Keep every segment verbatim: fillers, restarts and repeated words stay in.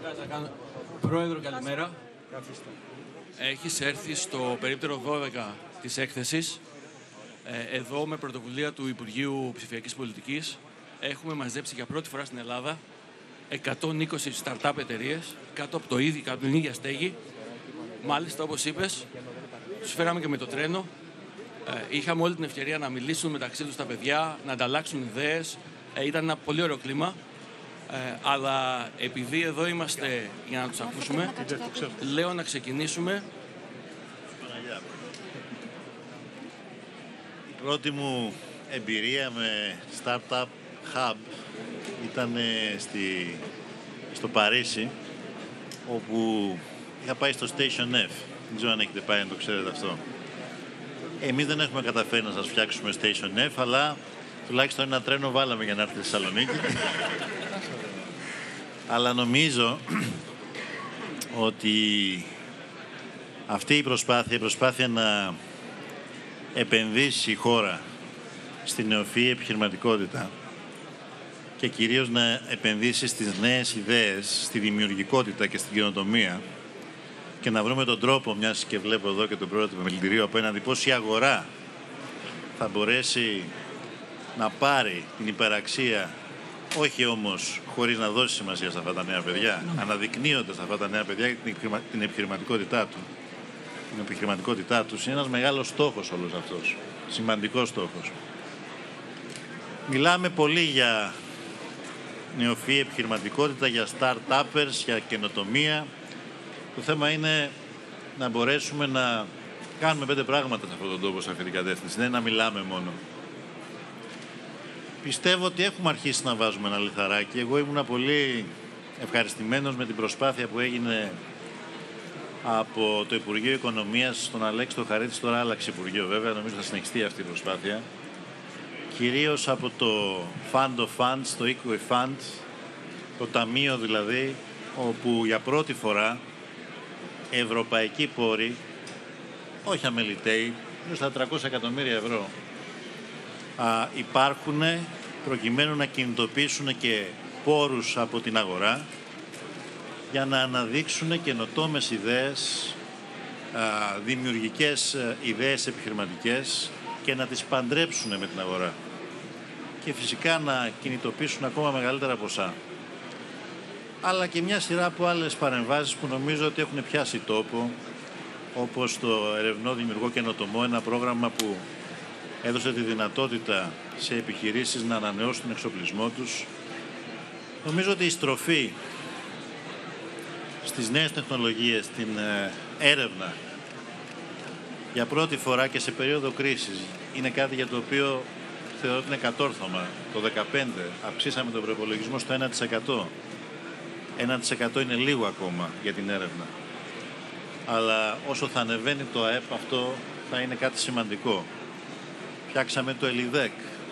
Πρόεδρο, καλημέρα. Έχεις έρθει στο περίπτερο δώδεκα της έκθεσης. Εδώ, με πρωτοβουλία του Υπουργείου Ψηφιακής Πολιτικής, έχουμε μαζέψει για πρώτη φορά στην Ελλάδα εκατόν είκοσι startup εταιρείες κάτω από, το ίδιο, κάτω από την ίδια στέγη. Μάλιστα, όπως είπες, τους φέραμε και με το τρένο. Είχαμε όλη την ευκαιρία να μιλήσουν μεταξύ τους τα παιδιά, να ανταλλάξουν ιδέες. Ήταν ένα πολύ ωραίο κλίμα. Ε, αλλά επειδή εδώ είμαστε για να τους ακούσουμε, λέω να ξεκινήσουμε. Η πρώτη μου εμπειρία με Startup Hub ήταν στη, στο Παρίσι, όπου είχα πάει στο Station F. Δεν ξέρω αν έχετε πάει, να το ξέρετε αυτό. Εμείς δεν έχουμε καταφέρει να σας φτιάξουμε Station F, αλλά τουλάχιστον ένα τρένο βάλαμε για να έρθει στη Θεσσαλονίκη. Αλλά νομίζω ότι αυτή η προσπάθεια, η προσπάθεια να επενδύσει η χώρα στη νεοφυή επιχειρηματικότητα και κυρίως να επενδύσει στις νέες ιδέες, στη δημιουργικότητα και στην καινοτομία και να βρούμε τον τρόπο, μιας και βλέπω εδώ και τον πρόεδρο του επιμελητηρίου απέναντι, πώς η αγορά θα μπορέσει να πάρει την υπεραξία, όχι όμως χωρίς να δώσει σημασία σε αυτά τα νέα παιδιά, mm. αναδεικνύοντας αυτά τα νέα παιδιά την επιχειρηματικότητά του. Την επιχειρηματικότητά τους είναι ένας μεγάλος στόχος όλος αυτός, σημαντικός στόχος. Μιλάμε πολύ για νεοφυή επιχειρηματικότητα, για start-uppers, για καινοτομία. Το θέμα είναι να μπορέσουμε να κάνουμε πέντε πράγματα σε αυτόν τον τόπο, σε αυτή την κατεύθυνση, δεν είναι να μιλάμε μόνο. Πιστεύω ότι έχουμε αρχίσει να βάζουμε ένα λιθαράκι. Εγώ ήμουν πολύ ευχαριστημένος με την προσπάθεια που έγινε από το Υπουργείο Οικονομίας στον Αλέξη το Χαρίτης. Τώρα άλλαξε Υπουργείο, βέβαια, νομίζω θα συνεχιστεί αυτή η προσπάθεια. Κυρίως από το Fund of Funds, το Equi Fund, το ταμείο δηλαδή, όπου για πρώτη φορά ευρωπαϊκοί πόροι, όχι αμεληταίοι, είναι στα τριακόσια εκατομμύρια ευρώ, Α, υπάρχουν προκειμένου να κινητοποιήσουν και πόρους από την αγορά για να αναδείξουν καινοτόμες ιδέες, α, δημιουργικές ιδέες επιχειρηματικές και να τις παντρέψουν με την αγορά και φυσικά να κινητοποιήσουν ακόμα μεγαλύτερα ποσά. Αλλά και μια σειρά από άλλες παρεμβάσεις που νομίζω ότι έχουν πιάσει τόπο, όπως το Ερευνό Δημιουργό Καινοτομό, ένα πρόγραμμα που έδωσε τη δυνατότητα σε επιχειρήσεις να ανανεώσουν τον εξοπλισμό τους. Νομίζω ότι η στροφή στις νέες τεχνολογίες, στην έρευνα, για πρώτη φορά και σε περίοδο κρίσης, είναι κάτι για το οποίο θεωρώ ότι είναι κατόρθωμα. Το δύο χιλιάδες δεκαπέντε αυξήσαμε τον προϋπολογισμό στο ένα τοις εκατό. ένα τοις εκατό είναι λίγο ακόμα για την έρευνα. Αλλά όσο θα ανεβαίνει το ΑΕΠ, αυτό θα είναι κάτι σημαντικό. Φτιάξαμε το ΕΛΙΔΕΚ,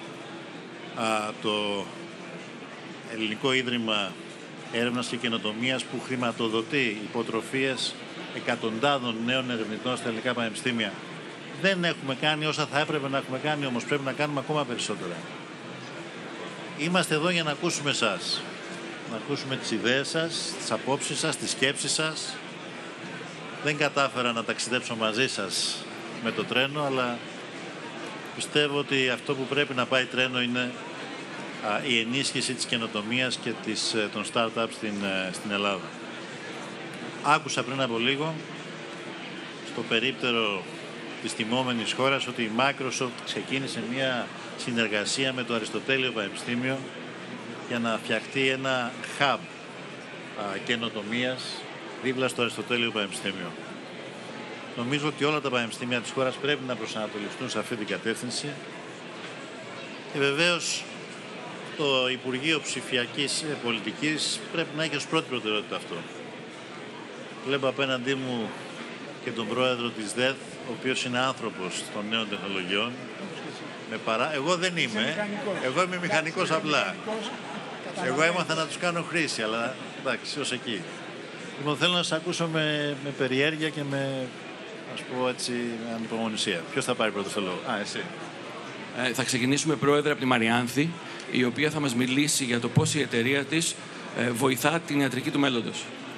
το Ελληνικό Ίδρυμα Έρευνας και Καινοτομίας, που χρηματοδοτεί υποτροφίες εκατοντάδων νέων ερευνητών στα ελληνικά πανεπιστήμια. Δεν έχουμε κάνει όσα θα έπρεπε να έχουμε κάνει, όμως πρέπει να κάνουμε ακόμα περισσότερα. Είμαστε εδώ για να ακούσουμε εσάς, να ακούσουμε τις ιδέες σας, τις απόψεις σας, τις σκέψεις σας. Δεν κατάφερα να ταξιδέψω μαζί σας με το τρένο, αλλά πιστεύω ότι αυτό που πρέπει να πάει τρένο είναι α, η ενίσχυση της καινοτομίας και της, των startups στην, στην Ελλάδα. Άκουσα πριν από λίγο στο περίπτερο της τιμόμενης χώρας ότι η Microsoft ξεκίνησε μια συνεργασία με το Αριστοτέλειο Πανεπιστήμιο για να φτιαχτεί ένα hub α, καινοτομίας δίπλα στο Αριστοτέλειο Πανεπιστήμιο. Νομίζω ότι όλα τα πανεπιστήμια της χώρας πρέπει να προσανατολιστούν σε αυτή την κατεύθυνση και βεβαίως το Υπουργείο Ψηφιακής Πολιτικής πρέπει να έχει ως πρώτη προτεραιότητα αυτό. Βλέπω απέναντί μου και τον πρόεδρο της ΔΕΘ, ο οποίος είναι άνθρωπος των νέων τεχνολογιών. Με παρά... Εγώ δεν είμαι, εγώ είμαι μηχανικός απλά. Εγώ έμαθα να τους κάνω χρήση, αλλά εντάξει, ως εκεί. Λοιπόν, θέλω να σας ακούσω με, με περιέργεια και με, ας πω έτσι, ανυπομονησία. Ποιος θα πάρει πρώτο το λόγο? Α, εσύ. Ε, θα ξεκινήσουμε, πρόεδρε, από τη Μαριάνθη, η οποία θα μας μιλήσει για το πώς η εταιρεία της ε, βοηθά την ιατρική του μέλλοντος.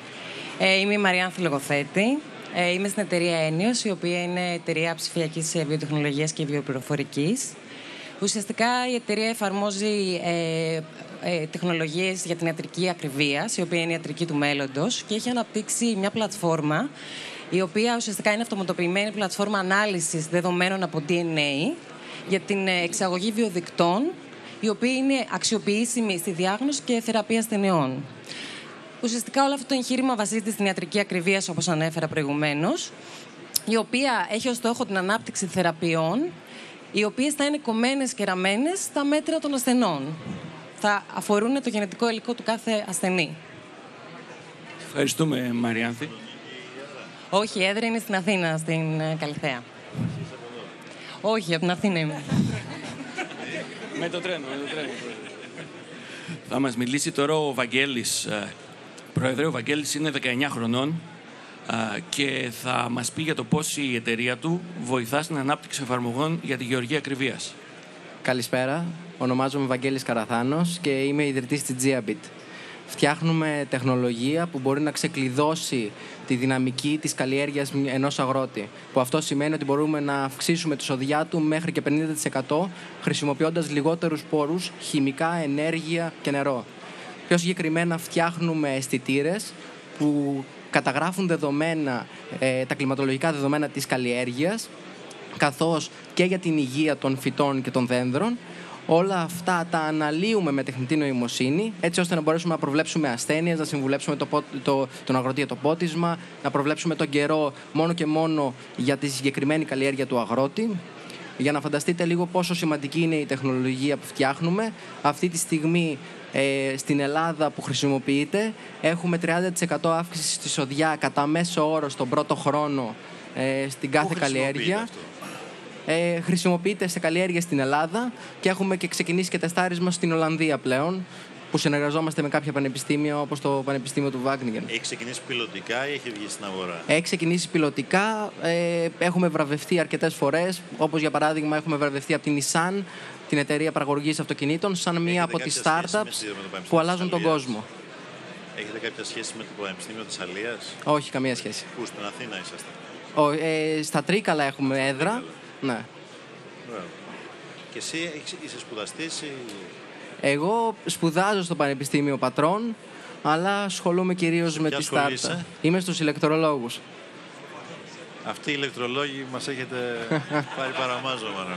Ε, είμαι η Μαριάνθη Λογοθέτη. Ε, είμαι στην εταιρεία Ένιος, η οποία είναι εταιρεία ψηφιακής βιοτεχνολογίας και βιοπληροφορικής. Ουσιαστικά η εταιρεία εφαρμόζει ε, ε, τεχνολογίες για την ιατρική ακριβίας, η οποία είναι η ιατρική του μέλλοντος, και έχει αναπτύξει μια πλατφόρμα, η οποία ουσιαστικά είναι αυτοματοποιημένη πλατφόρμα ανάλυσης δεδομένων από ντι εν έι για την εξαγωγή βιοδικτών, οι οποίοι είναι αξιοποιήσιμοι στη διάγνωση και θεραπεία ασθενειών. Ουσιαστικά όλο αυτό το εγχείρημα βασίζεται στην ιατρική ακριβία, όπως ανέφερα προηγουμένως, η οποία έχει ως στόχο την ανάπτυξη θεραπείων, οι οποίες θα είναι κομμένες και ραμμένες στα μέτρα των ασθενών. Θα αφορούν το γενετικό υλικό του κάθε ασθενή. Ευχαριστούμε, Μαριάνθη. Όχι, η έδρα είναι στην Αθήνα, στην Καλιθέα. Όχι, από την Αθήνα είμαι. Με το τρένο, με το τρένο. Θα μας μιλήσει τώρα ο Βαγγέλης. Πρόεδρε, ο Βαγγέλης είναι δεκαεννιά χρονών και θα μας πει για το πώς η εταιρεία του βοηθά στην ανάπτυξη εφαρμογών για τη γεωργία ακριβίας. Καλησπέρα. Ονομάζομαι Βαγγέλης Καραθάνος και είμαι ιδρυτής της Geabit. Φτιάχνουμε τεχνολογία που μπορεί να ξεκλειδώσει τη δυναμική της καλλιέργειας ενός αγρότη. Που αυτό σημαίνει ότι μπορούμε να αυξήσουμε τη σοδιά του μέχρι και πενήντα τοις εκατό χρησιμοποιώντας λιγότερους πόρους, χημικά, ενέργεια και νερό. Πιο συγκεκριμένα φτιάχνουμε αισθητήρες που καταγράφουν δεδομένα, ε, τα κλιματολογικά δεδομένα της καλλιέργειας, καθώς και για την υγεία των φυτών και των δένδρων. Όλα αυτά τα αναλύουμε με τεχνητή νοημοσύνη, έτσι ώστε να μπορέσουμε να προβλέψουμε ασθένειες, να συμβουλέψουμε το, το, τον αγροτή για το πότισμα, να προβλέψουμε τον καιρό μόνο και μόνο για τη συγκεκριμένη καλλιέργεια του αγρότη. Για να φανταστείτε λίγο πόσο σημαντική είναι η τεχνολογία που φτιάχνουμε, αυτή τη στιγμή ε, στην Ελλάδα που χρησιμοποιείται έχουμε τριάντα τοις εκατό αύξηση στη σοδιά κατά μέσο όρο στον πρώτο χρόνο ε, στην κάθε καλλιέργεια. Αυτό? Ε, χρησιμοποιείται σε καλλιέργεια στην Ελλάδα και έχουμε και ξεκινήσει και τεστάρισμα στην Ολλανδία πλέον, που συνεργαζόμαστε με κάποια πανεπιστήμια όπως το Πανεπιστήμιο του Wageningen. Έχει ξεκινήσει πιλωτικά ή έχει βγει στην αγορά? Έχει ξεκινήσει πιλωτικά, ε, έχουμε βραβευτεί αρκετές φορές, όπως για παράδειγμα έχουμε βραβευτεί από την Nissan, την εταιρεία παραγωγής αυτοκινήτων, σαν μία από τις startups που αλλάζουν τον κόσμο. Έχετε κάποια σχέση με το Πανεπιστήμιο της Αλίας? Όχι, καμία σχέση. Πού, στην Αθήνα είσαστε? Ο, ε, στα Τρίκαλα έχουμε έδρα. Τρίκαλα. Ναι. Μπράβο. Και εσύ είσαι σπουδαστής ή... Εγώ σπουδάζω στο Πανεπιστήμιο Πατρών, αλλά ασχολούμαι κυρίως με τη startup. Είμαι στους ηλεκτρολόγους. Αυτοί οι ηλεκτρολόγοι μας έχετε πάρει παραμάζω, μάλλον.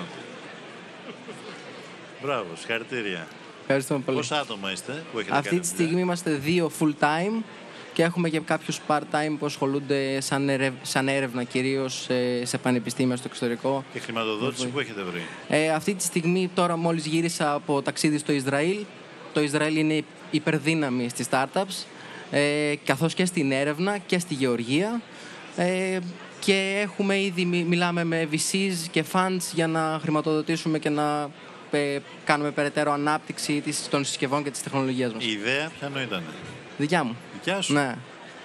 Μπράβο, συγχαρητήρια. Ευχαριστούμε πολύ. Πόσα άτομα είστε που έχετε? Αυτή τη στιγμή είμαστε δύο full time και έχουμε και κάποιους part-time που ασχολούνται σαν, ερευ... σαν έρευνα, κυρίως σε πανεπιστήμια στο εξωτερικό. Και χρηματοδότηση που έχετε βρει? Ε, αυτή τη στιγμή, τώρα μόλις γύρισα από ταξίδι στο Ισραήλ. Το Ισραήλ είναι υπερδύναμη στις startups, ε, καθώς και στην έρευνα και στη γεωργία. Ε, και έχουμε ήδη, μιλάμε με βι σις και funds για να χρηματοδοτήσουμε και να ε, κάνουμε περαιτέρω ανάπτυξη της, των συσκευών και της τεχνολογίας μας. Η ιδέα ποιανού ήταν? Δικιά μου. Δικιά σου? Ναι.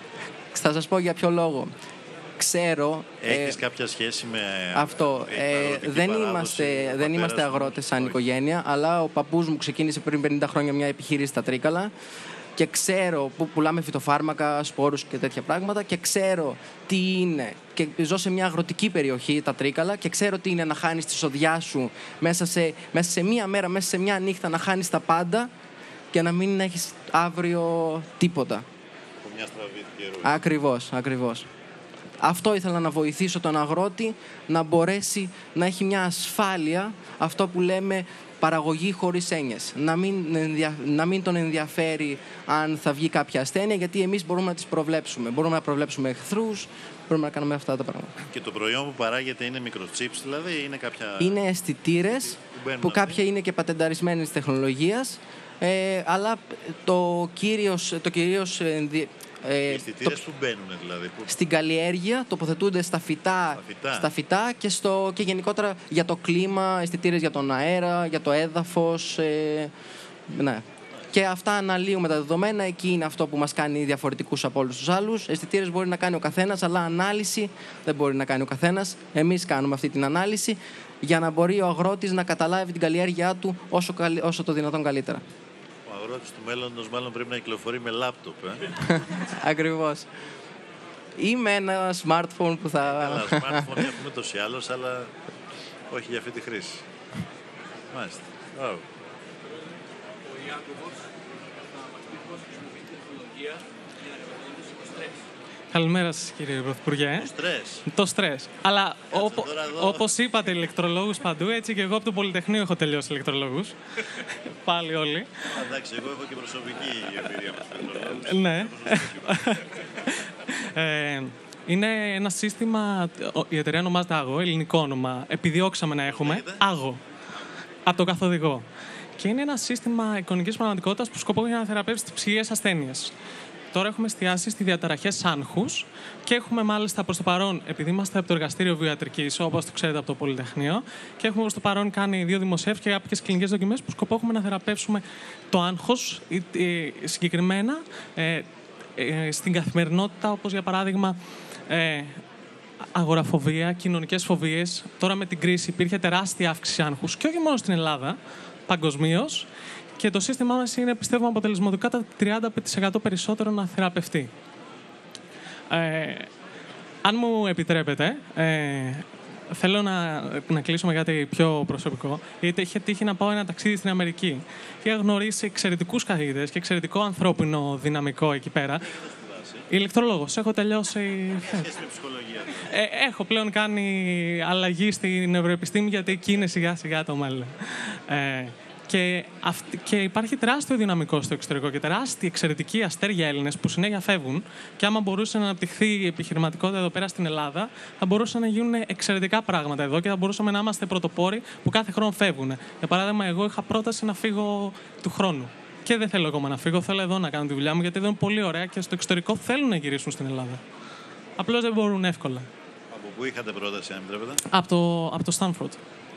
Θα σας πω για ποιο λόγο. Ξέρω... Έχεις ε, κάποια σχέση με αυτό. Ε, δεν είμαστε, δεν είμαστε αγρότες σαν οικογένεια, αλλά ο παππούς μου ξεκίνησε πριν πενήντα χρόνια μια επιχείρηση στα Τρίκαλα και ξέρω που πουλάμε φυτοφάρμακα, σπόρους και τέτοια πράγματα και ξέρω τι είναι. Και ζω σε μια αγροτική περιοχή, τα Τρίκαλα, και ξέρω τι είναι να χάνεις τη σοδιά σου μέσα σε, μέσα σε μία μέρα, μέσα σε μία νύχτα, να χάνεις τα πάντα και να μην έχεις αύριο τίποτα. Από μια στραβή καιρού. Ακριβώς, ακριβώς. Αυτό ήθελα να βοηθήσω τον αγρότη να μπορέσει να έχει μια ασφάλεια, αυτό που λέμε παραγωγή χωρίς έννοιες. Να μην, ενδια... να μην τον ενδιαφέρει αν θα βγει κάποια ασθένεια, γιατί εμείς μπορούμε να τις προβλέψουμε. Μπορούμε να προβλέψουμε εχθρούς, μπορούμε να κάνουμε αυτά τα πράγματα. Και το προϊόν που παράγεται είναι microchips, δηλαδή είναι κάποια... Είναι αισθητήρες που, που κάποια είναι και πατενταρισμένης τεχνολογίας, ε, αλλά το κυρίως... Το κυρίως Ε, οι αισθητήρες το... που μπαίνουν δηλαδή? Που... Στην καλλιέργεια τοποθετούνται στα φυτά, στα φυτά, στα φυτά και, στο... και γενικότερα για το κλίμα, αισθητήρες για τον αέρα, για το έδαφος. Ε... Ναι. Και αυτά αναλύουμε τα δεδομένα, εκεί είναι αυτό που μας κάνει διαφορετικούς από όλους τους άλλους. Αισθητήρες μπορεί να κάνει ο καθένας, αλλά ανάλυση δεν μπορεί να κάνει ο καθένας. Εμείς κάνουμε αυτή την ανάλυση για να μπορεί ο αγρότης να καταλάβει την καλλιέργειά του όσο, καλ... όσο το δυνατόν καλύτερα. Ο αγρότης του μέλλοντος μάλλον πρέπει να κυκλοφορεί με λάπτοπ, ε? Ακριβώς. Ή με ένα smartphone που θα... Καλά, smartphone έχουμε τόσο ή άλλως, αλλά όχι για αυτή τη χρήση. Μάλιστα. Oh. Καλημέρα σας, κύριε Πρωθυπουργέ. Το στρες. Το στρες. Αλλά όπο, όπως είπατε, ηλεκτρολόγους παντού, έτσι και εγώ από το Πολυτεχνείο έχω τελειώσει ηλεκτρολόγους. Πάλι όλοι. Εντάξει, εγώ έχω και προσωπική εμπειρία με τους ηλεκτρολόγους. Ναι. ε, είναι ένα σύστημα, η εταιρεία ονομάζεται Άγο, ελληνικό όνομα. Επιδιώξαμε να έχουμε Άγο, από το καθοδηγό. Και είναι ένα σύστημα εικονικής πραγματικότητας που σκοπό έχει να θεραπεύσει τις ψυχικές ασθένειες. Τώρα έχουμε εστιάσει στη διαταραχές άγχους και έχουμε μάλιστα προς το παρόν, επειδή είμαστε από το εργαστήριο βιοιατρικής, όπως το ξέρετε από το Πολυτεχνείο, και έχουμε προς το παρόν κάνει δύο δημοσιεύσεις και κάποιες κλινικές δοκιμές που σκοπό έχουμε να θεραπεύσουμε το άγχος, συγκεκριμένα ε, ε, στην καθημερινότητα, όπως για παράδειγμα ε, αγοραφοβία, κοινωνικές φοβίες. Τώρα με την κρίση υπήρχε τεράστια αύξηση άγχους και όχι μόνο στην Ελλάδα, παγκοσμίως. Και το σύστημά μας είναι, πιστεύω, αποτελεσματικά κατά τριάντα τοις εκατό περισσότερο να θεραπευτεί. Ε, αν μου επιτρέπετε, ε, θέλω να, να κλείσω με κάτι πιο προσωπικό. Γιατί είχε τύχει να πάω ένα ταξίδι στην Αμερική και είχα γνωρίσει εξαιρετικούς καθηγητές και εξαιρετικό ανθρώπινο δυναμικό εκεί πέρα. Ηλεκτρολόγος. Έχω τελειώσει... Ε, έχω πλέον κάνει αλλαγή στην νευροεπιστήμη, γιατί εκεί είναι σιγά-σιγά το μέλλον. Ε, Και, αυ- και υπάρχει τεράστιο δυναμικό στο εξωτερικό και τεράστια εξαιρετικοί αστέρια Έλληνες που συνέχεια φεύγουν. Και άμα μπορούσε να αναπτυχθεί η επιχειρηματικότητα εδώ πέρα στην Ελλάδα, θα μπορούσαν να γίνουν εξαιρετικά πράγματα εδώ και θα μπορούσαμε να είμαστε πρωτοπόροι που κάθε χρόνο φεύγουν. Για παράδειγμα, εγώ είχα πρόταση να φύγω του χρόνου. Και δεν θέλω ακόμα να φύγω, θέλω εδώ να κάνω τη δουλειά μου, γιατί εδώ είναι πολύ ωραία και στο εξωτερικό θέλουν να γυρίσουν στην Ελλάδα. Απλώς δεν μπορούν εύκολα. Από πού είχατε πρόταση, αν επιτρέπετε? Από το, από το Stanford.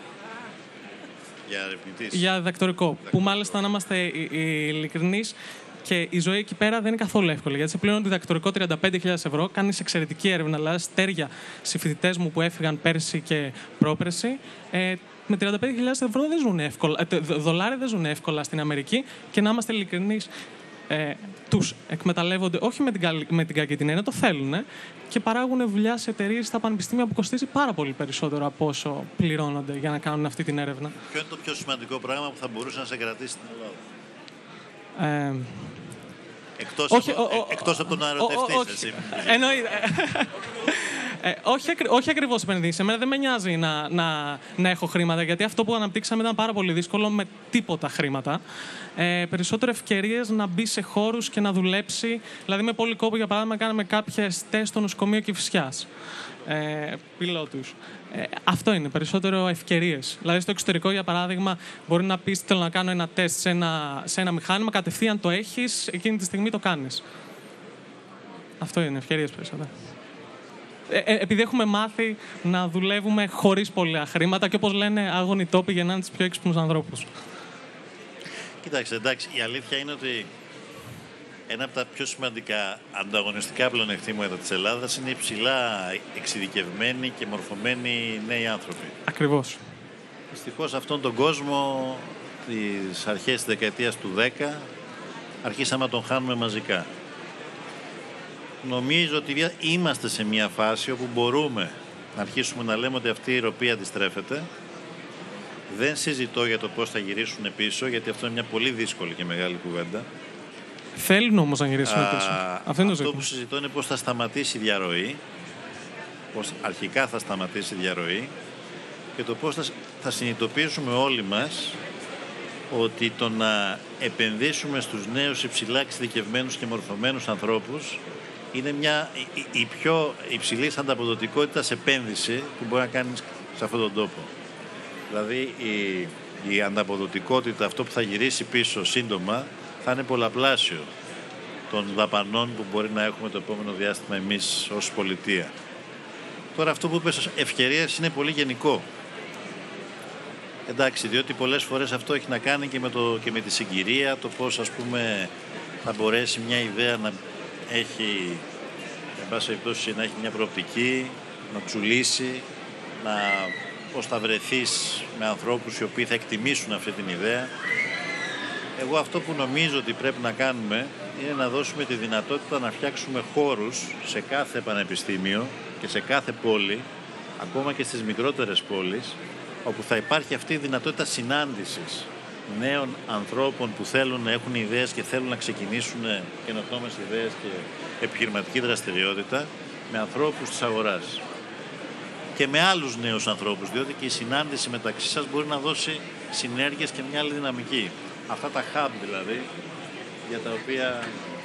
Για ερευνητής. Για διδακτορικό. Που μάλιστα, να είμαστε ειλικρινείς, και η ζωή εκεί πέρα δεν είναι καθόλου εύκολη. Γιατί σε πλέον διδακτορικό τριάντα πέντε χιλιάδες ευρώ, κάνεις εξαιρετική έρευνα. Δηλαδή, αστέρια σε φοιτητές μου που έφυγαν πέρσι και πρόπερσι, ε, με τριάντα πέντε χιλιάδες ευρώ δεν ζουν εύκολα. Ε, δολάρια δεν ζουν εύκολα στην Αμερική. Και να είμαστε ειλικρινείς, ε, τους εκμεταλλεύονται όχι με την, καλή, με την κακή την έννοια, το θέλουν, ε, και παράγουν δουλειά σε εταιρείες στα πανεπιστήμια που κοστίζει πάρα πολύ περισσότερο από όσο πληρώνονται για να κάνουν αυτή την έρευνα. Ποιο είναι το πιο σημαντικό πράγμα που θα μπορούσε να σε κρατήσει στην Ελλάδα? Ε, Εκτός, όχι, από, ο, ο, εκτός από το να ερωτευτείς, εσύ. Εννοείται. Ε, όχι, ακρι, όχι ακριβώς επενδύσεις. Εμένα δεν με νοιάζει να, να, να έχω χρήματα, γιατί αυτό που αναπτύξαμε ήταν πάρα πολύ δύσκολο με τίποτα χρήματα. Ε, περισσότερο ευκαιρίες να μπει σε χώρους και να δουλέψει. Δηλαδή, με πολύ κόπο, για παράδειγμα, κάναμε κάποιες τεστ στο νοσοκομείο Κηφισιάς. Ε, πιλότους. Ε, αυτό είναι, περισσότερο ευκαιρίες. Δηλαδή, στο εξωτερικό, για παράδειγμα, μπορεί να πεις: θέλω να κάνω ένα τεστ σε ένα, σε ένα μηχάνημα, κατευθείαν το έχεις, εκείνη τη στιγμή το κάνεις. Αυτό είναι, ευκαιρίες περισσότερο. Ε, ε, επειδή έχουμε μάθει να δουλεύουμε χωρίς πολλά χρήματα και, όπως λένε, άγονοι τόποι γεννάνε τις πιο έξυπνους ανθρώπους. Κοιτάξτε, εντάξει, η αλήθεια είναι ότι ένα από τα πιο σημαντικά ανταγωνιστικά πλεονεκτήματα της Ελλάδας είναι οι ψηλά εξειδικευμένοι και μορφωμένοι νέοι άνθρωποι. Ακριβώς. Δυστυχώς αυτόν τον κόσμο, τις αρχές της δεκαετίας του δέκα, αρχίσαμε να τον χάνουμε μαζικά. Νομίζω ότι είμαστε σε μια φάση όπου μπορούμε να αρχίσουμε να λέμε ότι αυτή η ροπή αντιστρέφεται. Δεν συζητώ για το πώς θα γυρίσουν πίσω, γιατί αυτό είναι μια πολύ δύσκολη και μεγάλη κουβέντα. Θέλουν όμως να γυρίσουν πίσω. Αυτό, αυτό, είναι αυτό που συζητώ είναι πώς θα σταματήσει η διαρροή, πώς αρχικά θα σταματήσει η διαρροή και το πώς θα, θα συνειδητοποιήσουμε όλοι μας ότι το να επενδύσουμε στους νέους υψηλά εξειδικευμένους και μορφωμένους ανθρώπους είναι μια, η, η πιο υψηλής ανταποδοτικότητας επένδυση που μπορεί να κάνεις σε αυτόν τον τόπο. Δηλαδή η, η ανταποδοτικότητα, αυτό που θα γυρίσει πίσω σύντομα, θα είναι πολλαπλάσιο των δαπανών που μπορεί να έχουμε το επόμενο διάστημα εμείς ως πολιτεία. Τώρα αυτό που είπες ευκαιρίες είναι πολύ γενικό. Εντάξει, διότι πολλές φορές αυτό έχει να κάνει και με, το, και με τη συγκυρία, το πώς, ας πούμε, θα μπορέσει μια ιδέα να έχει, εν πάση περιπτώσει, να έχει μια προοπτική, να τσουλήσει, να, πώς θα βρεθείς με ανθρώπους οι οποίοι θα εκτιμήσουν αυτή την ιδέα. Εγώ αυτό που νομίζω ότι πρέπει να κάνουμε είναι να δώσουμε τη δυνατότητα να φτιάξουμε χώρους σε κάθε πανεπιστήμιο και σε κάθε πόλη, ακόμα και στις μικρότερες πόλεις, όπου θα υπάρχει αυτή η δυνατότητα συνάντησης νέων ανθρώπων που θέλουν να έχουν ιδέες και θέλουν να ξεκινήσουν καινοτόμες ιδέες και επιχειρηματική δραστηριότητα με ανθρώπους της αγοράς και με άλλους νέους ανθρώπους, διότι και η συνάντηση μεταξύ σας μπορεί να δώσει συνέργειες και μια άλλη δυναμική. Αυτά τα hub δηλαδή, για τα οποία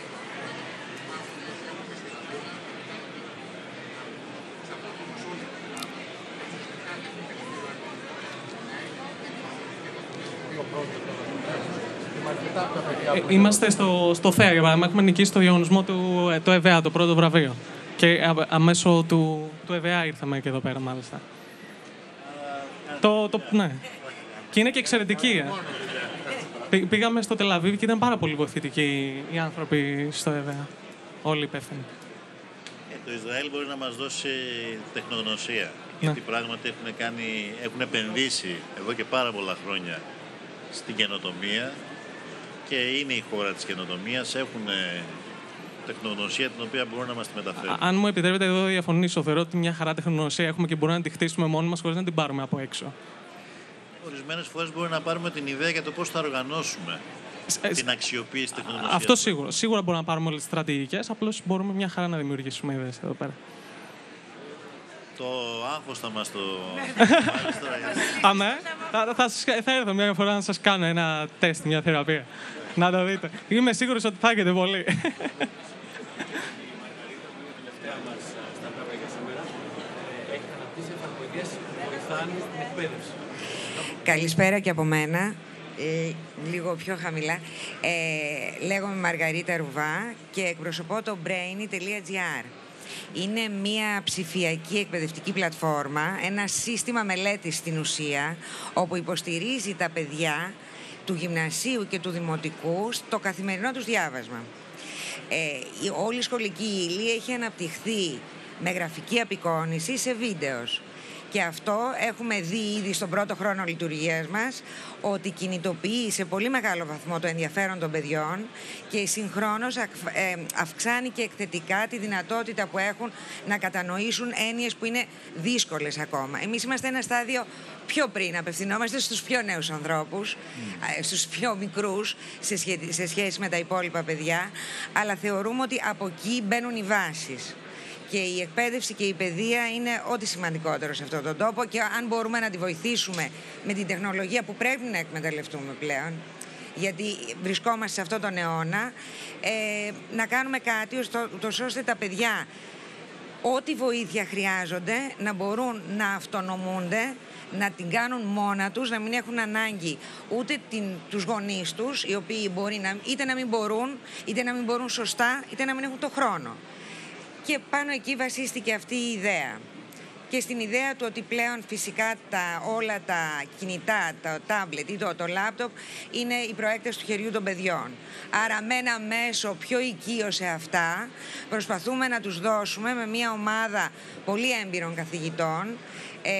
Ε, είμαστε στο, στο ΘΕΑ, για παράδειγμα. Έχουμε νικήσει το διαγωνισμό του το ΕΒΑ, το πρώτο βραβείο. Και α, αμέσω του, του ΕΒΑ ήρθαμε και εδώ πέρα, μάλιστα. το, το, ναι. Και είναι και εξαιρετική. Ε. Πήγαμε στο Τελαβίβ και ήταν πάρα πολύ βοηθητικοί οι άνθρωποι στο ΕΒΑ. Όλοι υπεύθυνοι. Ε, το Ισραήλ μπορεί να μας δώσει τεχνογνωσία. Ναι. Γιατί πράγματι έχουν, κάνει, έχουν επενδύσει εδώ και πάρα πολλά χρόνια στην καινοτομία και είναι η χώρα της καινοτομίας, έχουν τεχνογνωσία την οποία μπορούν να μας τη μεταφέρουν. Αν μου επιτρέπετε εδώ διαφωνήσω, θεωρώ ότι μια χαρά τεχνογνωσία έχουμε και μπορούμε να τη χτίσουμε μόνοι μας χωρίς να την πάρουμε από έξω. Ορισμένες φορές μπορούμε να πάρουμε την ιδέα για το πώς θα οργανώσουμε ε, την αξιοποίηση τεχνογνωσίας. Αυτό σίγουρα. Σίγουρα μπορούμε να πάρουμε όλες τις στρατηγικές, απλώς μπορούμε μια χαρά να δημιουργήσουμε ιδέες εδώ πέρα. Το άγχος θα μας το... Αμέ, θα, θα, θα έρθω μια φορά να σας κάνω ένα τεστ, μια θεραπεία. Να το δείτε. Είμαι σίγουρος ότι θα έχετε πολύ. Καλησπέρα και από μένα. Ε, λίγο πιο χαμηλά. Ε, λέγομαι Μαργαρίτα Ρουβά και εκπροσωπώ το brainy.gr. Είναι μια ψηφιακή εκπαιδευτική πλατφόρμα, ένα σύστημα μελέτης στην ουσία, όπου υποστηρίζει τα παιδιά του γυμνασίου και του δημοτικού στο καθημερινό τους διάβασμα. Ε, η όλη η σχολική ύλη έχει αναπτυχθεί με γραφική απεικόνηση σε βίντεο. Και αυτό έχουμε δει ήδη στον πρώτο χρόνο λειτουργίας μας, ότι κινητοποιεί σε πολύ μεγάλο βαθμό το ενδιαφέρον των παιδιών και συγχρόνως αυξάνει και εκθετικά τη δυνατότητα που έχουν να κατανοήσουν έννοιες που είναι δύσκολες ακόμα. Εμείς είμαστε ένα στάδιο πιο πριν, απευθυνόμαστε στους πιο νέους ανθρώπους, mm. στους πιο μικρούς σε, σχέ, σε σχέση με τα υπόλοιπα παιδιά, αλλά θεωρούμε ότι από εκεί μπαίνουν οι βάσεις. Και η εκπαίδευση και η παιδεία είναι ό,τι σημαντικότερο σε αυτόν τον τόπο και αν μπορούμε να τη βοηθήσουμε με την τεχνολογία που πρέπει να εκμεταλλευτούμε πλέον, γιατί βρισκόμαστε σε αυτόν τον αιώνα, ε, να κάνουμε κάτι ούτως ώστε τα παιδιά ό,τι βοήθεια χρειάζονται να μπορούν να αυτονομούνται, να την κάνουν μόνα τους, να μην έχουν ανάγκη ούτε την, τους γονείς τους, οι οποίοι μπορεί να, είτε να μην μπορούν, είτε να μην μπορούν σωστά, είτε να μην έχουν το χρόνο. Και πάνω εκεί βασίστηκε αυτή η ιδέα. Και στην ιδέα του ότι πλέον φυσικά τα, όλα τα κινητά, το τάμπλετ ή το, το λάπτοπ είναι η προέκταση του χεριού των παιδιών. Άρα με ένα μέσο πιο οικείο σε αυτά προσπαθούμε να τους δώσουμε με μια ομάδα πολύ έμπειρων καθηγητών ε,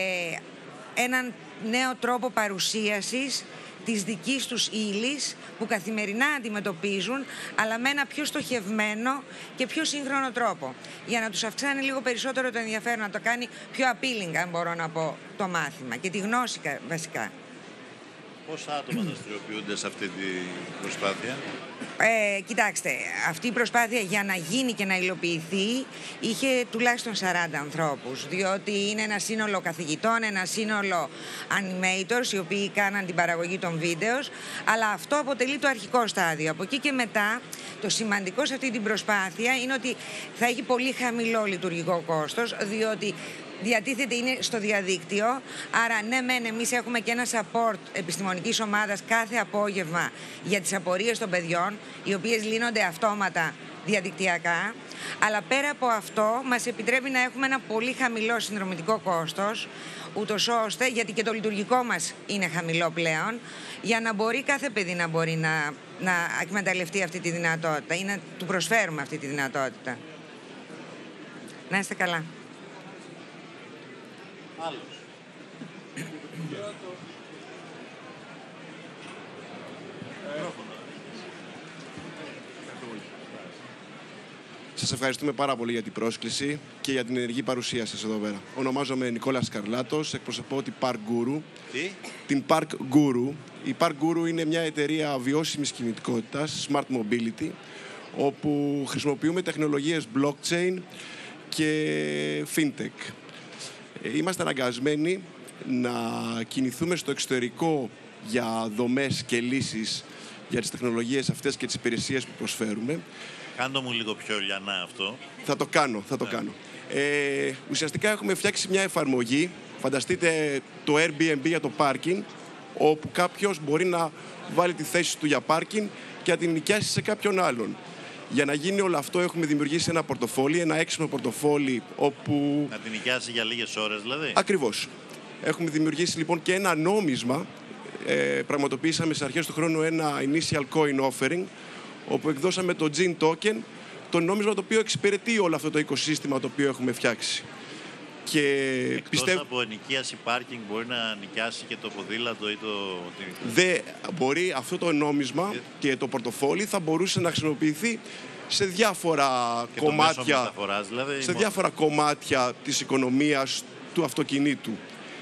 έναν νέο τρόπο παρουσίασης της δικής τους ύλης που καθημερινά αντιμετωπίζουν, αλλά με ένα πιο στοχευμένο και πιο σύγχρονο τρόπο. Για να τους αυξάνει λίγο περισσότερο το ενδιαφέρον, να το κάνει πιο appealing, αν μπορώ να πω, το μάθημα και τη γνώση βασικά. Πόσα άτομα δραστηριοποιούνται σε αυτή την προσπάθεια? Ε, κοιτάξτε, αυτή η προσπάθεια για να γίνει και να υλοποιηθεί είχε τουλάχιστον σαράντα ανθρώπους, διότι είναι ένα σύνολο καθηγητών, ένα σύνολο animators οι οποίοι κάναν την παραγωγή των βίντεο, αλλά αυτό αποτελεί το αρχικό στάδιο. Από εκεί και μετά το σημαντικό σε αυτή την προσπάθεια είναι ότι θα έχει πολύ χαμηλό λειτουργικό κόστος, διότι διατίθεται, είναι στο διαδίκτυο, άρα ναι μεν εμείς έχουμε και ένα support επιστημονικής ομάδας κάθε απόγευμα για τις απορίες των παιδιών, οι οποίες λύνονται αυτόματα διαδικτυακά, αλλά πέρα από αυτό μας επιτρέπει να έχουμε ένα πολύ χαμηλό συνδρομητικό κόστος, ούτως ώστε, γιατί και το λειτουργικό μας είναι χαμηλό πλέον, για να μπορεί κάθε παιδί να μπορεί να, να εκμεταλλευτεί αυτή τη δυνατότητα ή να του προσφέρουμε αυτή τη δυνατότητα. Να είστε καλά. Άλλος. Σας ευχαριστούμε πάρα πολύ για την πρόσκληση και για την ενεργή παρουσία σας εδώ πέρα. Ονομάζομαι Νικόλας Καρλάτος, εκπροσωπώ την Park Guru. Τι? Την Park Guru. Η Park Guru είναι μια εταιρεία βιώσιμης κινητικότητας, Smart Mobility, όπου χρησιμοποιούμε τεχνολογίες blockchain και fintech. Είμαστε αναγκασμένοι να κινηθούμε στο εξωτερικό για δομές και λύσεις για τις τεχνολογίες αυτές και τις υπηρεσίες που προσφέρουμε. Κάντο μου λίγο πιο λιανά αυτό. Θα το κάνω, θα το yeah. κάνω. Ε, ουσιαστικά έχουμε φτιάξει μια εφαρμογή, φανταστείτε το Airbnb για το πάρκινγκ, όπου κάποιος μπορεί να βάλει τη θέση του για πάρκινγκ και να την νοικιάσει σε κάποιον άλλον. Για να γίνει όλο αυτό έχουμε δημιουργήσει ένα πορτοφόλι, ένα έξυπνο πορτοφόλι όπου... Να την νοικιάσει για λίγες ώρες δηλαδή. Ακριβώς. Έχουμε δημιουργήσει λοιπόν και ένα νόμισμα. Ε, πραγματοποιήσαμε στις αρχές του χρόνου ένα initial coin offering, όπου εκδώσαμε το Gene Token, το νόμισμα το οποίο εξυπηρετεί όλο αυτό το οικοσύστημα το οποίο έχουμε φτιάξει. Και εκτός πιστεύ... από ενοικίαση πάρκινγκ μπορεί να νοικιάσει και το ποδήλατο ή το... Δε, μπορεί αυτό το νόμισμα και το πορτοφόλι θα μπορούσε να χρησιμοποιηθεί σε διάφορα και κομμάτια, δηλαδή, σε διάφορα κομμάτια της οικονομίας του αυτοκινήτου.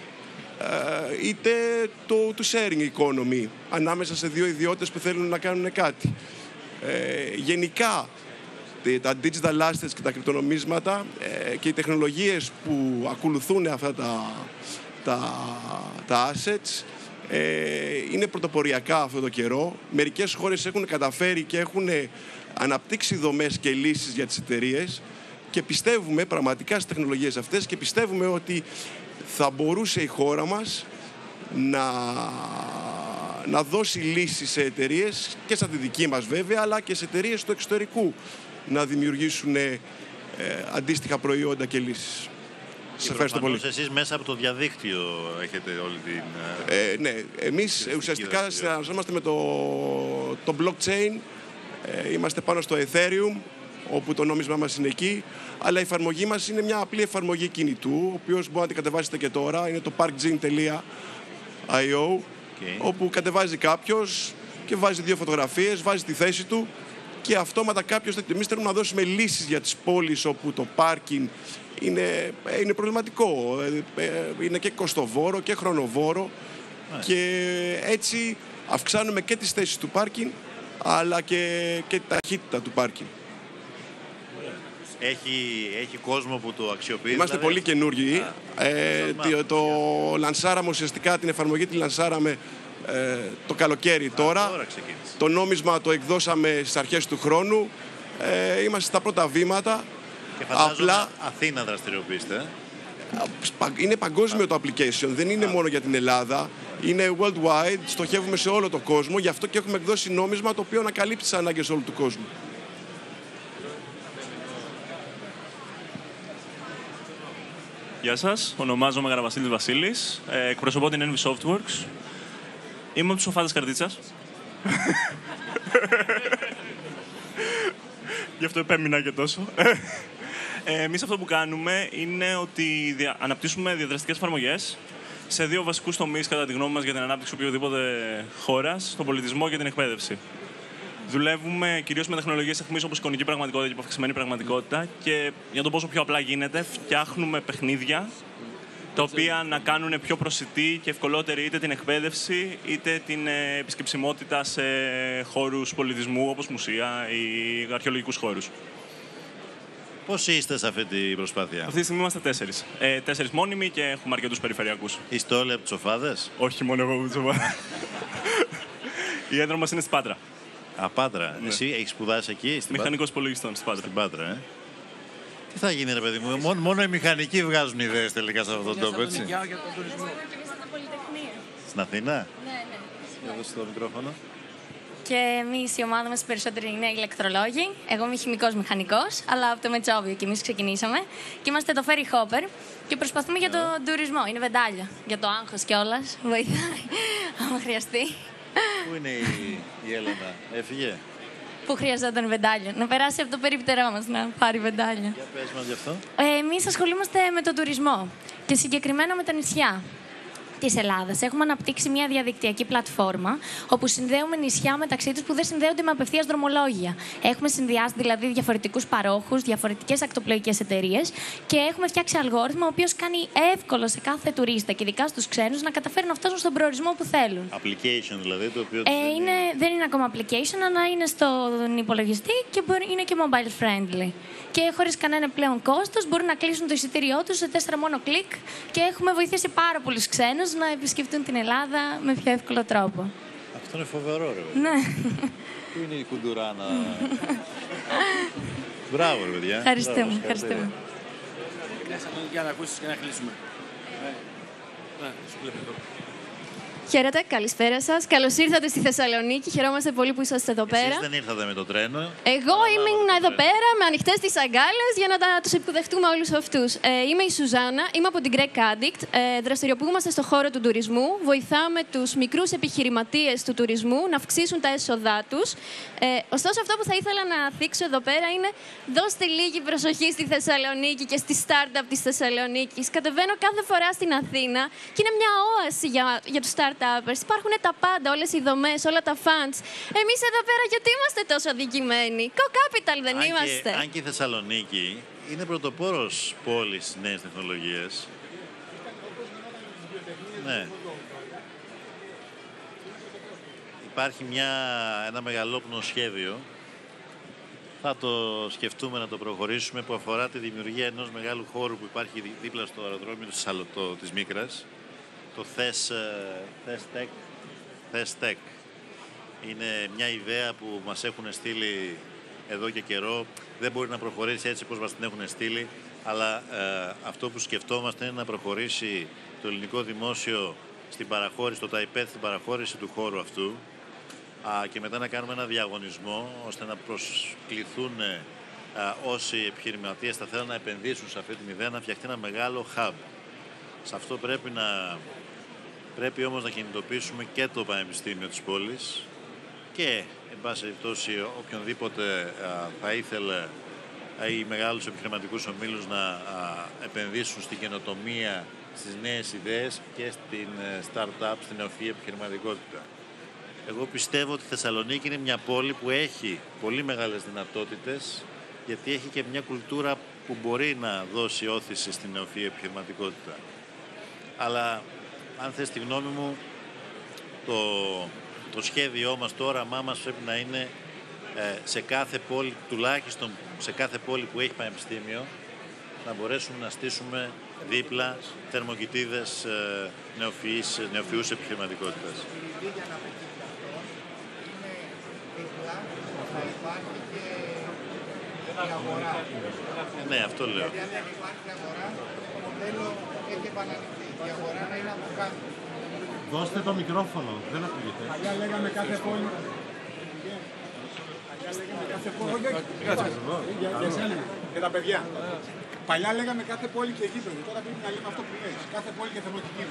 Ε, είτε το, το sharing economy, ανάμεσα σε δύο ιδιώτες που θέλουν να κάνουν κάτι. Ε, γενικά, τα digital assets και τα κρυπτονομίσματα ε, και οι τεχνολογίες που ακολουθούν αυτά τα, τα, τα assets ε, είναι πρωτοποριακά αυτό το καιρό. Μερικές χώρες έχουν καταφέρει και έχουν αναπτύξει δομές και λύσεις για τις εταιρείες και πιστεύουμε πραγματικά στις τεχνολογίες αυτές και πιστεύουμε ότι θα μπορούσε η χώρα μας να, να δώσει λύσεις σε εταιρείες και σαν τη δική μας βέβαια, αλλά και σε εταιρείες του εξωτερικού να δημιουργήσουν ε, αντίστοιχα προϊόντα και λύσεις. Σας ευχαριστώ πολύ. Εσείς μέσα από το διαδίκτυο έχετε όλη την... Ε, ναι, εμείς ουσιαστικά συνεργαζόμαστε με το, το blockchain, ε, είμαστε πάνω στο Ethereum, όπου το νόμισμά μας είναι εκεί, αλλά η εφαρμογή μας είναι μια απλή εφαρμογή κινητού, ο οποίος μπορεί να την κατεβάσετε και τώρα, είναι το parkgene τελεία άι ο, okay. όπου κατεβάζει κάποιος και βάζει δύο φωτογραφίες, βάζει τη θέση του και αυτόματα κάποιος, εμείς θέλουμε να δώσουμε λύσεις για τις πόλεις όπου το πάρκινγκ είναι, είναι προβληματικό, είναι και κοστοβόρο και χρονοβόρο yeah. και έτσι αυξάνουμε και τις θέσεις του πάρκινγκ αλλά και, και τη ταχύτητα του πάρκινγκ. Έχει, έχει κόσμο που το αξιοποιεί. Είμαστε δηλαδή πολύ καινούργιοι. Ε, το, το λανσάραμε ουσιαστικά, την εφαρμογή τη λανσάραμε ε, το καλοκαίρι Α, τώρα. τώρα το νόμισμα το εκδώσαμε στις αρχές του χρόνου. Ε, είμαστε στα πρώτα βήματα. Και φαντάζομαι Απλά, Αθήνα δραστηριοποιείστε. Είναι παγκόσμιο το application, δεν είναι Α. μόνο για την Ελλάδα. Είναι worldwide, στοχεύουμε σε όλο τον κόσμο. Γι' αυτό και έχουμε εκδώσει νόμισμα το οποίο ανακαλύπτει τις ανάγκες όλου του κόσμου. Γεια σας, ονομάζομαι Γαραβασίλης Βασίλης, ε, εκπροσωπώ την Envy Softworks. Είμαι από τους σοφάδες Καρδίτσας. Γι' αυτό επέμεινα και τόσο. Ε, εμείς αυτό που κάνουμε είναι ότι δια... αναπτύσσουμε διαδραστικές εφαρμογές σε δύο βασικούς τομείς, κατά τη γνώμη μας, για την ανάπτυξη οποιοδήποτε χώρας, τον πολιτισμό και την εκπαίδευση. Δουλεύουμε κυρίως με τεχνολογίες αιχμής όπως εικονική πραγματικότητα και υποφυξημένη πραγματικότητα και για να το πόσο πιο απλά γίνεται, φτιάχνουμε παιχνίδια τα οποία να κάνουν πιο προσιτή και ευκολότερη είτε την εκπαίδευση είτε την επισκεψιμότητα σε χώρους πολιτισμού όπως μουσεία ή αρχαιολογικούς χώρους. Πώς είστε σε αυτή την προσπάθεια? Αυτή τη στιγμή είμαστε τέσσερις. Ε, τέσσερις μόνιμοι και έχουμε αρκετούς περιφερειακούς. Είστε όλοι από τις σοφάδες? Όχι μόνο εγώ από τις σοφάδες. Η έδρα μας είναι στη Πάτρα. Α, Πάτρα. Ναι. Εσύ έχεις σπουδάσει εκεί, στην Μηχανικός υπολογιστών, στην Πάτρα. Στην Πάτρα, ε. Τι θα γίνει, ρε παιδί μου, μόνο, μόνο οι μηχανικοί βγάζουν ιδέες τελικά σε αυτόν τον τόπο, έτσι. Για τον τουρισμό. Στην Αθήνα? Ναι, ναι. Εδώ στο μικρόφωνο. Και εμείς η ομάδα μας περισσότεροι είναι ηλεκτρολόγοι. Εγώ είμαι χημικός μηχανικός, αλλά από το Μετσόβιο και εμείς ξεκινήσαμε. Και είμαστε το Ferry Hopper και προσπαθούμε για τον τουρισμό. Είναι βεντάλια. Για το άγχος κιόλας. Βοηθάει, άμα χρειαστεί. Πού είναι η, η Έλενα, έφυγε? Που χρειαζόταν βεντάλια. Να περάσει από το περίπτερό μας να πάρει βεντάλια. Για πες μας γι' αυτό. Ε, εμείς ασχολούμαστε με τον τουρισμό και συγκεκριμένα με τα νησιά. της Ελλάδας. Έχουμε αναπτύξει μια διαδικτυακή πλατφόρμα όπου συνδέουμε νησιά μεταξύ τους που δεν συνδέονται με απευθείας δρομολόγια. Έχουμε συνδυάσει δηλαδή διαφορετικούς παρόχους, διαφορετικές ακτοπλοϊκές εταιρείες και έχουμε φτιάξει αλγόριθμο ο οποίος κάνει εύκολο σε κάθε τουρίστα και ειδικά στους ξένους να καταφέρουν να φτάσουν στον προορισμό που θέλουν. Application δηλαδή, το οποίο. Ε, δεν, είναι, δεν είναι ακόμα application, αλλά είναι στον υπολογιστή και μπορεί, είναι και mobile friendly. Και χωρίς κανένα πλέον κόστος μπορούν να κλείσουν το εισιτήριό τους σε τέσσερα μόνο κλικ και έχουμε βοηθήσει πάρα πολλούς ξένους να επισκεφτούν την Ελλάδα με πιο εύκολο τρόπο. Αυτό είναι φοβερό, ρε. Ναι. Πού είναι η κουντουράνα. Μπράβο, ρε παιδιά. Ευχαριστούμε. Ευχαριστούμε. Για να ακούσεις και να κλείσουμε. Ναι, σου βλέπω εδώ. Χαίρετε, καλησπέρα σας. Καλώς ήρθατε στη Θεσσαλονίκη. Χαιρόμαστε πολύ που είσαστε εδώ πέρα. Εσείς δεν ήρθατε με το τρένο. Εγώ ήμουν εδώ πέρα με ανοιχτές τις αγκάλες για να τα, τους υποδεχτούμε όλους αυτούς. Ε, είμαι η Σουζάννα, είμαι από την Greek Addict. Ε, δραστηριοποιούμαστε στον χώρο του τουρισμού. Βοηθάμε τους μικρούς επιχειρηματίες του τουρισμού να αυξήσουν τα έσοδά τους. Ε, ωστόσο, αυτό που θα ήθελα να θίξω εδώ πέρα είναι δώστε λίγη προσοχή στη Θεσσαλονίκη και στη startup της Θεσσαλονίκης. Κατεβαίνω κάθε φορά στην Αθήνα και είναι μια όαση για, για τους startup. Υπάρχουν τα πάντα, όλες οι δομές, όλα τα funds. Εμείς εδώ πέρα γιατί είμαστε τόσο αδικημένοι? Co-capital δεν αν είμαστε? Και, αν και η Θεσσαλονίκη είναι πρωτοπόρος πόλης στις νέες τεχνολογίες. Ναι. Υπάρχει μια, ένα μεγαλόπνο σχέδιο. Θα το σκεφτούμε να το προχωρήσουμε, που αφορά τη δημιουργία ενός μεγάλου χώρου που υπάρχει δίπλα στο αεροδρόμιο της Μίκρας. Το ThesTech. Είναι μια ιδέα που μας έχουν στείλει εδώ και καιρό. Δεν μπορεί να προχωρήσει έτσι όπως μας την έχουν στείλει, αλλά ε, αυτό που σκεφτόμαστε είναι να προχωρήσει το ελληνικό δημόσιο στην παραχώρηση, το ΤΑΙΠΕΔ στην παραχώρηση του χώρου αυτού α, και μετά να κάνουμε ένα διαγωνισμό ώστε να προσκληθούν α, όσοι επιχειρηματίες θα θέλουν να επενδύσουν σε αυτή την ιδέα, να φτιαχτεί ένα μεγάλο hub. Σε αυτό πρέπει να πρέπει όμως να κινητοποιήσουμε και το Πανεπιστήμιο της πόλης και, εν πάση περιπτώσει, οποιονδήποτε α, θα ήθελε α, οι μεγάλους επιχειρηματικούς ομίλους να α, επενδύσουν στην καινοτομία, στις νέες ιδέες και στην start-up, στην νεοφυή επιχειρηματικότητα. Εγώ πιστεύω ότι η Θεσσαλονίκη είναι μια πόλη που έχει πολύ μεγάλες δυνατότητες, γιατί έχει και μια κουλτούρα που μπορεί να δώσει όθηση στην νεοφυή επιχειρηματικότητα. Αλλά, αν θες τη γνώμη μου, το, το σχέδιό μας, το όραμά μας πρέπει να είναι ε, σε κάθε πόλη, τουλάχιστον σε κάθε πόλη που έχει πανεπιστήμιο, να μπορέσουμε να στήσουμε δίπλα θερμοκοιτίδες ε, νεοφυής, νεοφυούς επιχειρηματικότητας. Ναι, αυτό λέω. Η αγορά να είναι από κάτω. Δώστε το μικρόφωνο, δεν ακούγεται. Παλιά λέγαμε κάθε πόλη. Παλιά λέγαμε κάθε πόλη. Για σένα και τα παιδιά. Παλιά λέγαμε κάθε πόλη και γείτονε. Τώρα πρέπει να λέμε αυτό που λες. Κάθε πόλη και θερμοκηπίου.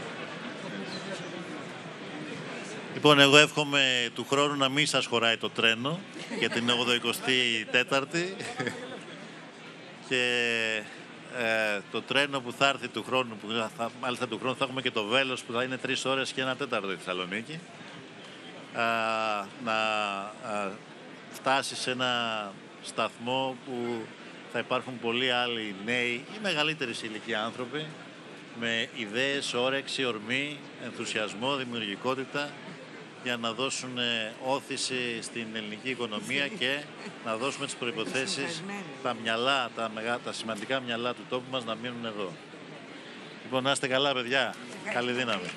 Λοιπόν, εγώ εύχομαι του χρόνου να μην σας χωράει το τρένο για την ογδοηκοστή τέταρτη και ε, το τρένο που θα έρθει του χρόνου, που θα, μάλιστα του χρόνου θα έχουμε και το βέλος που θα είναι τρεις ώρες και ένα τέταρτο η Θεσσαλονίκη, ε, να ε, φτάσει σε ένα σταθμό που θα υπάρχουν πολλοί άλλοι νέοι ή μεγαλύτερης ηλικία άνθρωποι με ιδέες, όρεξη, ορμή, ενθουσιασμό, δημιουργικότητα για να δώσουν όθηση στην ελληνική οικονομία και να δώσουμε τις προϋποθέσεις τα μυαλά, τα, μεγά, τα σημαντικά μυαλά του τόπου μας να μείνουν εδώ. Λοιπόν, να είστε καλά, παιδιά. Καλή δύναμη.